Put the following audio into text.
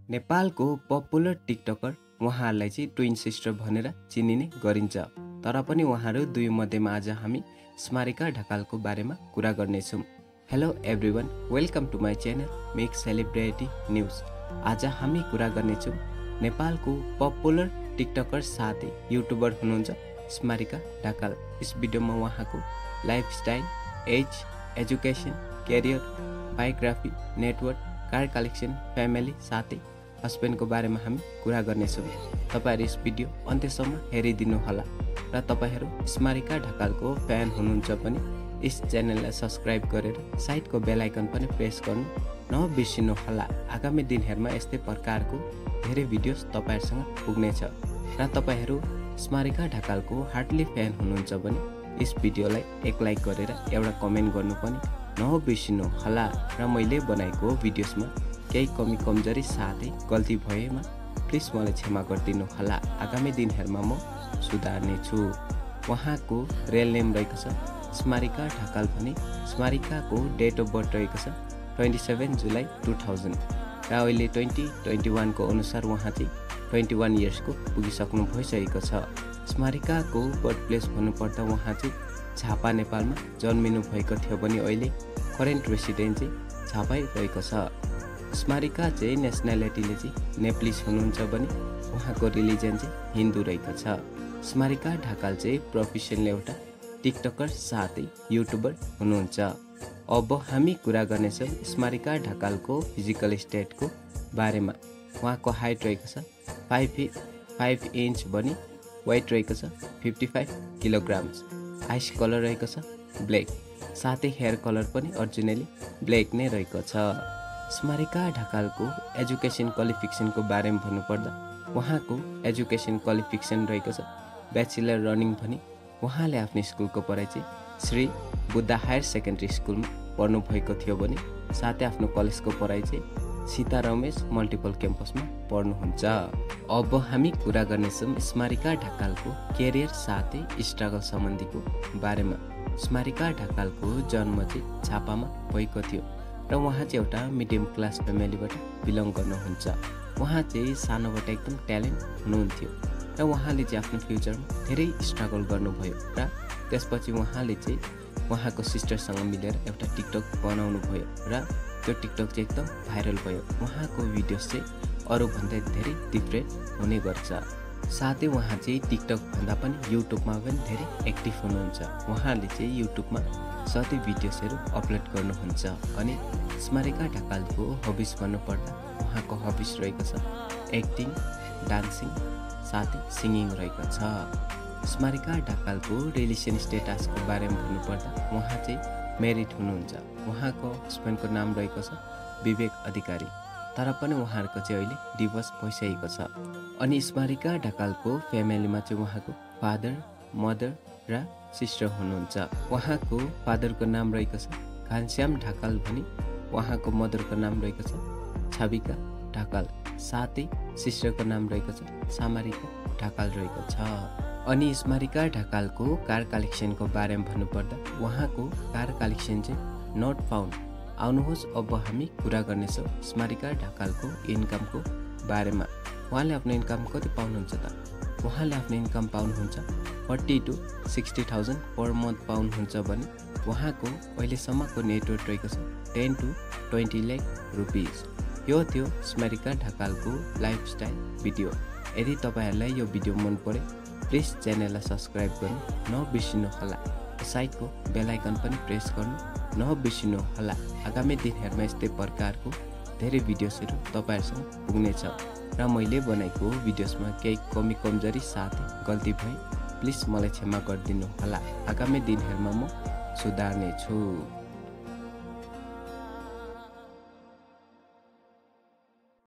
नेपालको popular TikToker उहाँहरूलाई चाहिँ ट्विन सिस्टर भनेर चिनिने गरिन्छ। तर पनि उहाँहरू दुई मध्येमा आज हामी स्मारिका ढकालको बारेमा कुरा गर्नेछौँ। Hello everyone, welcome to my channel make celebrity news. आज हामी कुरा गर्नेछौँ नेपालको पपुलर टिकटकर साथै युट्युबर हुनुहुन्छ स्मारिका ढकाल। यस भिडियोमा उहाँको lifestyle, age, education, career, biography, network, car collection, family साथै हस्बेन्डको बारेमा हामी कुरा गर्नेछौँ। तपाईहरु यस भिडियो अन्त्यसम्म हेरिदिनु होला र तपाईहरु स्मारिका ढकालको फ्यान हुनुहुन्छ भने यस च्यानललाई सब्स्क्राइब गरेर साइडको बेल आइकन पनि प्रेस गर्नु नबिर्सिनु होला। आगामी दिनहरुमा यस्तै प्रकारको धेरै भिडियोस तपाईहरुसँग पुग्नेछ र तपाईहरु स्मारिका ढकालको हार्डली फ्यान हुनुहुन्छ भने यस भिडियोलाई एक लाइक गरेर एउटा कमेन्ट गर्नु पनि नबिर्सिनु होला र मैले बनाएको भिडियोसमा केही कमी कमजोरी साथै गल्ती भएमा प्लिज मलाई क्षमा गरिदिनु होला। आगामी दिनहरुमा म सुधार्ने छु। उहाँको रियल नेम रहेको छ स्मारिका ढकाल भने स्मारिकाको डेट अफ बर्थ रहेको छ 27 जुलाई 2000 र अहिले 2021 को अनुसार उहाँ चाहिँ 21 इयर्सको पुगिसक्नु भइसकेको छ। स्मारिकाको बर्थ प्लेस भन्नुपर्दा उहाँ चाहिँ झापा नेपालमा जन्मिनु भएको थियो भने अहिले करेन्ट रेसिडेन्ट चाहिँ झापै रहेको छ। स्मारिका चाहिँ नेसनालिटीले चाहिँ नेपालीज हुनुहुन्छ भने उहाँको रिलिजन चाहिँ हिन्दू रहेको छ। स्मारिका ढकाल चाहिँ प्रोफेसनले एउटा टिकटकर साथै युट्युबर हुनुहुन्छ। अब हामी कुरा गर्नेछौँ स्मारिका ढकालको फिजिकल स्टेटको बारेमा। उहाँको हाइट रहेको छ 5 फिट 5 इन्च भने वेट रहेको छ 55 किलोग्राम्स। आइस कलर रहेको छ ब्ल्याक साथै हेयर कलर पनि ओरिजिनली ब्ल्याक नै रहेको छ। स्मारिका ढकालको एजुकेसन क्वालिफिकेसनको बारेमा भन्नुपर्दा उहाँको एजुकेसन क्वालिफिकेसन रहेको छ ब्याचलर रनिङ भने उहाँले आफ्नो स्कुलको पढाइ चाहिँ श्री बुद्ध हायर सेकेन्डरी स्कुलमा पढ्नु भएको थियो भने साथै आफ्नो कलेजको पढाइ चाहिँ सीता रमेश मल्टिपल क्याम्पसमा पढ्नुहुन्छ। अब हामी कुरा गर्नेछौँ स्मारिका ढकालको करियर साथै स्ट्रगल सम्बन्धीको बारेमा। स्मारिका ढकालको जन्म चाहिँ झापामा भएको थियो र उहाँ चाहिँ एउटा मिडियम क्लास फ्यामिलीबाट बिलङ गर्नुहुन्छ। उहाँ चाहिँ सानोबाट एकदम ट्यालेन्ट हुनुहुन्थ्यो र उहाँले चाहिँ आफ्नो फ्युचरमा धेरै स्ट्रगल गर्नुभयो र त्यसपछि उहाँले चाहिँ उहाँको सिस्टरसँग मिलेर एउटा टिकटक बनाउनु भयो र त्यो टिकटक चाहिँ एकदम भाइरल भयो। उहाँको भिडियोस चाहिँ अरूभन्दा धेरै डिफ्रेन्ट हुने गर्छ। साथै उहाँ चाहिँ टिकटक भन्दा पनि युट्युबमा पनि धेरै एक्टिभ हुनुहुन्छ। उहाँले चाहिँ युट्युबमा सधैँ भिडियोसहरू अपलोड गर्नुहुन्छ। अनि स्मारिका ढकालको हबिज भन्नुपर्दा उहाँको हबिज रहेको छ एक्टिङ, डान्सिङ साथै सिङ्गिङ रहेको छ। स्मारिका ढकालको रिलेसन स्टेटसको बारेमा भन्नुपर्दा उहाँ चाहिँ म्यारिड हुनुहुन्छ। उहाँको हस्बेन्डको नाम रहेको छ विवेक अधिकारी, तर पनि उहाँहरूको चाहिँ अहिले डिभोर्स भइसकेको छ। अनि स्मारिका ढकालको फ्यामिलीमा चाहिँ उहाँको फादर, मदर र सिस्टर हुनुहुन्छ। उहाँको फादरको नाम रहेको छ घनश्याम ढकाल भने उहाँको मदरको नाम रहेको छ छविका ढकाल साथै सिस्टरको नाम रहेको छ सामरिका ढकाल रहेको छ। अनि स्मारिका ढकालको कार कलेक्सनको बारेमा भन्नुपर्दा उहाँको कार कलेक्सन चाहिँ नट फाउन्ड। आउनुहोस् अब हामी कुरा गर्नेछौँ स्मारिका ढकालको इन्कमको बारेमा। उहाँले आफ्नो इन्कम कति पाउनुहुन्छ त? उहाँले आफ्नो इन्कम पाउनुहुन्छ 40 to 60,000 पर मन्थ पाउनुहुन्छ भने उहाँको अहिलेसम्मको नेटवर्थ रहेको छ 10 to 20 लाख रुपिस। यो थियो स्मारिका ढकालको लाइफस्टाइल भिडियो। यदि तपाईहरुलाई यो भिडियो मन पर्यो प्लिज च्यानललाई सब्स्क्राइब गर्नु नबिर्सिनु होला। साइडको बेल आइकन पनि प्रेस गर्नु नबिर्सिनु होला। आगामी दिनहरुमा यस्तै प्रकारको धेरै भिडियोसहरू तपाईहरुसँग पुग्नेछ र मैले बनाएको भिडियोसमा केही कमी कमजोरी साथै गल्ती भए प्लिज मलाई क्षमा गरिदिनु होला। आगामी दिनहरुमा म सुधार्ने छु।